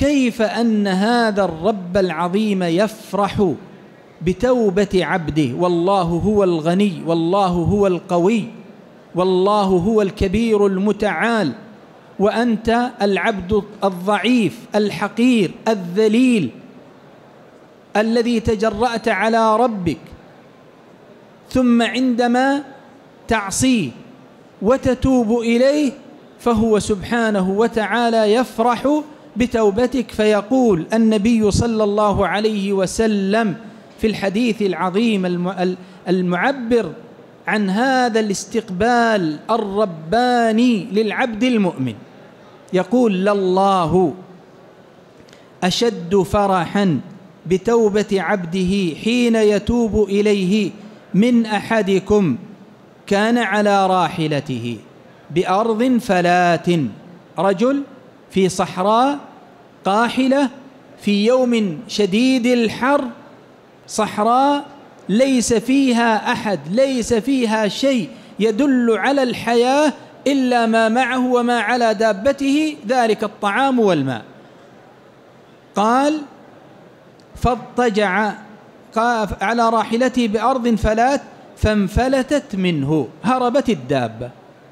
كيف أن هذا الرب العظيم يفرح بتوبة عبده، والله هو الغني، والله هو القوي، والله هو الكبير المتعال، وأنت العبد الضعيف الحقير الذليل الذي تجرأت على ربك، ثم عندما تعصيه وتتوب إليه فهو سبحانه وتعالى يفرح بتوبتك. فيقول النبي صلى الله عليه وسلم في الحديث العظيم المعبر عن هذا الاستقبال الرباني للعبد المؤمن، يقول: لله أشد فرحا بتوبة عبده حين يتوب إليه من أحدكم كان على راحلته بأرض فلات، رجل في صحراء قاحلة في يوم شديد الحر، صحراء ليس فيها أحد، ليس فيها شيء يدل على الحياة إلا ما معه وما على دابته، ذلك الطعام والماء. قال: فاضطجع على راحلته بأرض فلات فانفلتت منه، هربت الدابة،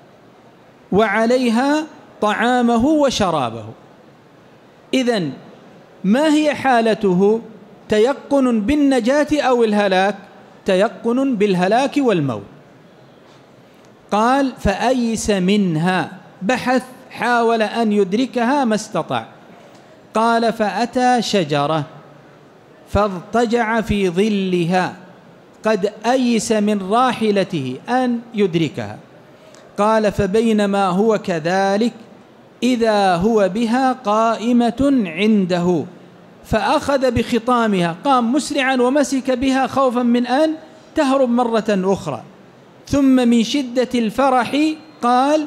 وعليها طعامه وشرابه. إذن ما هي حالته؟ تيقن بالنجاة أو الهلاك؟ تيقن بالهلاك والموت. قال: فأيس منها، بحث، حاول أن يدركها ما استطاع. قال: فأتى شجرة فاضطجع في ظلها، قد أيس من راحلته أن يدركها. قال: فبينما هو كذلك إذا هو بها قائمة عنده، فأخذ بخطامها، قام مسرعا ومسك بها خوفا من أن تهرب مرة أخرى، ثم من شدة الفرح قال: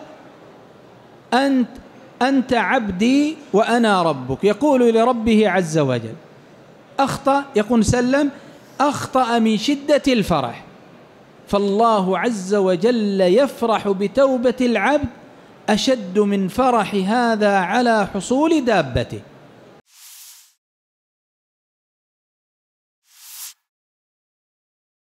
أنت عبدي وأنا ربك. يقول لربه عز وجل. أخطأ، يقول سلم، أخطأ من شدة الفرح. فالله عز وجل يفرح بتوبة العبد أشد من فرح هذا على حصول دابته.